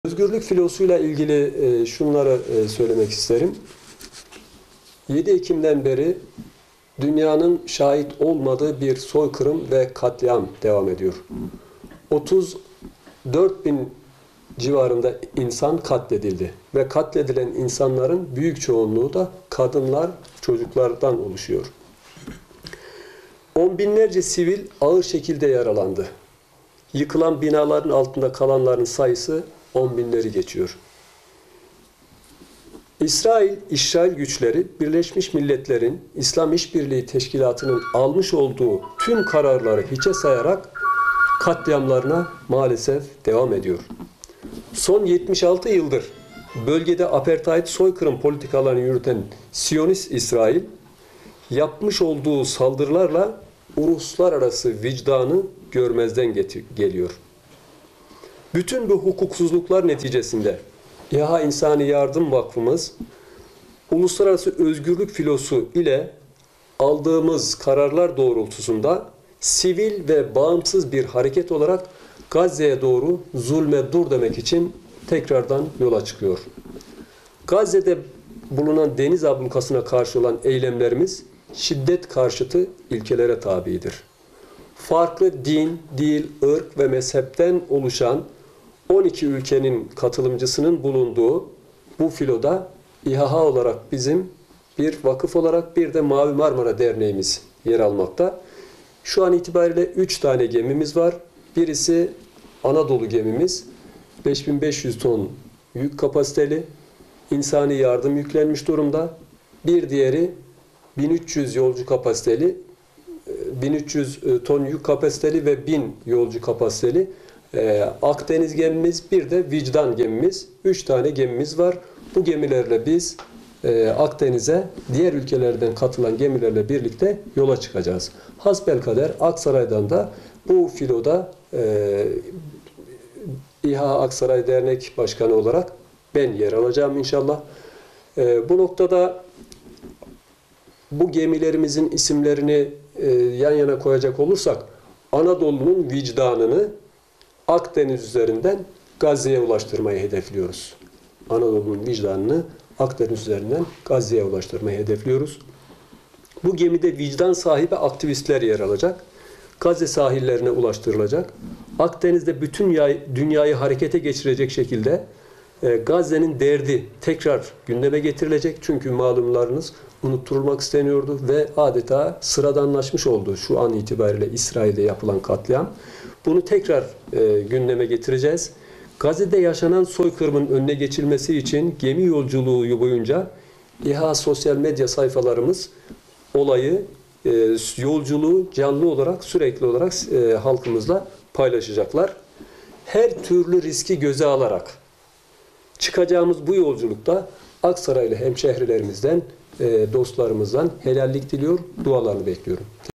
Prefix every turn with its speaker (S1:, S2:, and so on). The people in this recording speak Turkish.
S1: Özgürlük filosuyla ilgili şunları söylemek isterim. 7 Ekim'den beri dünyanın şahit olmadığı bir soykırım ve katliam devam ediyor. 34 bin civarında insan katledildi ve katledilen insanların büyük çoğunluğu da kadınlar, çocuklardan oluşuyor. On binlerce sivil ağır şekilde yaralandı. Yıkılan binaların altında kalanların sayısı 10 binleri geçiyor. İsrail güçleri Birleşmiş Milletler'in İslam İşbirliği Teşkilatı'nın almış olduğu tüm kararları hiçe sayarak katliamlarına maalesef devam ediyor. Son 76 yıldır bölgede apartheid soykırım politikalarını yürüten Siyonist İsrail yapmış olduğu saldırılarla uluslararası vicdanı görmezden geliyor. Bütün bu hukuksuzluklar neticesinde İHA İnsani Yardım Vakfımız uluslararası özgürlük filosu ile aldığımız kararlar doğrultusunda sivil ve bağımsız bir hareket olarak Gazze'ye doğru zulme dur demek için tekrardan yola çıkıyor. Gazze'de bulunan deniz ablukasına karşı olan eylemlerimiz şiddet karşıtı ilkelere tabidir. Farklı din, dil, ırk ve mezhepten oluşan 12 ülkenin katılımcısının bulunduğu bu filoda İHA olarak bizim bir vakıf olarak bir de Mavi Marmara Derneğimiz yer almakta. Şu an itibariyle 3 tane gemimiz var. Birisi Anadolu gemimiz, 5500 ton yük kapasiteli, insani yardım yüklenmiş durumda. Bir diğeri 1300 yolcu kapasiteli, 1300 ton yük kapasiteli ve 1000 yolcu kapasiteli Akdeniz gemimiz, bir de Vicdan gemimiz. 3 tane gemimiz var. Bu gemilerle biz Akdeniz'e diğer ülkelerden katılan gemilerle birlikte yola çıkacağız. Hasbelkader Aksaray'dan da bu filoda İHA Aksaray Dernek Başkanı olarak ben yer alacağım inşallah. Bu noktada bu gemilerimizin isimlerini yan yana koyacak olursak Anadolu'nun vicdanını Akdeniz üzerinden Gazze'ye ulaştırmayı hedefliyoruz. Anadolu'nun vicdanını Akdeniz üzerinden Gazze'ye ulaştırmayı hedefliyoruz. Bu gemide vicdan sahibi aktivistler yer alacak. Gazze sahillerine ulaştırılacak. Akdeniz'de bütün dünyayı harekete geçirecek şekilde Gazze'nin derdi tekrar gündeme getirilecek. Çünkü malumlarınız unutturulmak isteniyordu ve adeta sıradanlaşmış oldu şu an itibariyle İsrail'de yapılan katliam. Bunu tekrar gündeme getireceğiz. Gazze'de yaşanan soykırımın önüne geçilmesi için gemi yolculuğu boyunca İHA sosyal medya sayfalarımız olayı, yolculuğu canlı olarak, sürekli olarak halkımızla paylaşacaklar. Her türlü riski göze alarak çıkacağımız bu yolculukta Aksaraylı hemşehrilerimizden, dostlarımızdan helallik diliyor, dualarını bekliyorum.